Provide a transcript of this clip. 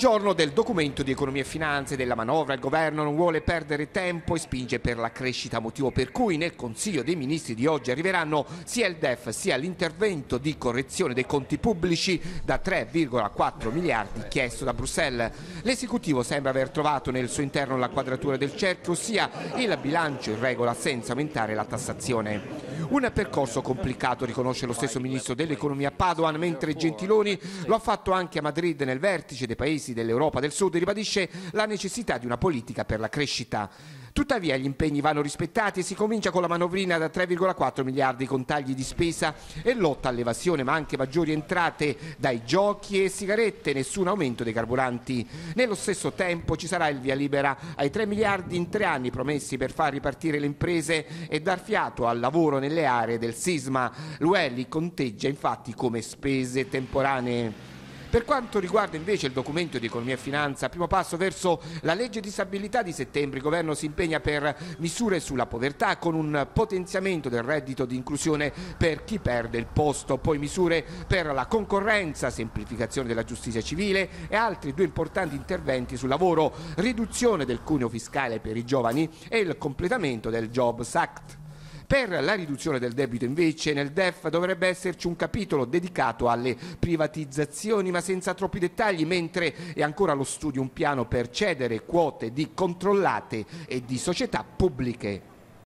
giorno del documento di economia e finanze della manovra, il governo non vuole perdere tempo e spinge per la crescita, motivo per cui nel Consiglio dei Ministri di oggi arriveranno sia il DEF sia l'intervento di correzione dei conti pubblici da 3,4 miliardi chiesto da Bruxelles. L'esecutivo sembra aver trovato nel suo interno la quadratura del cerchio, ossia il bilancio in regola senza aumentare la tassazione. Un percorso complicato, riconosce lo stesso ministro dell'economia Padoan, mentre Gentiloni lo ha fatto anche a Madrid nel vertice dei paesi dell'Europa del Sud, ribadisce la necessità di una politica per la crescita. Tuttavia gli impegni vanno rispettati e si comincia con la manovrina da 3,4 miliardi con tagli di spesa e lotta all'evasione, ma anche maggiori entrate dai giochi e sigarette, nessun aumento dei carburanti. Nello stesso tempo ci sarà il via libera ai 3 miliardi in 3 anni promessi per far ripartire le imprese e dar fiato al lavoro nelle aree del sisma. L'UE li conteggia infatti come spese temporanee. Per quanto riguarda invece il documento di economia e finanza, primo passo verso la legge di stabilità di settembre, il governo si impegna per misure sulla povertà con un potenziamento del reddito di inclusione per chi perde il posto, poi misure per la concorrenza, semplificazione della giustizia civile e altri 2 importanti interventi sul lavoro, riduzione del cuneo fiscale per i giovani e il completamento del Jobs Act. Per la riduzione del debito invece nel DEF dovrebbe esserci un capitolo dedicato alle privatizzazioni ma senza troppi dettagli, mentre è ancora allo studio un piano per cedere quote di controllate e di società pubbliche.